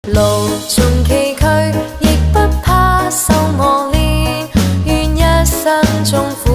路縱崎嶇，亦不怕受磨練，願一生中苦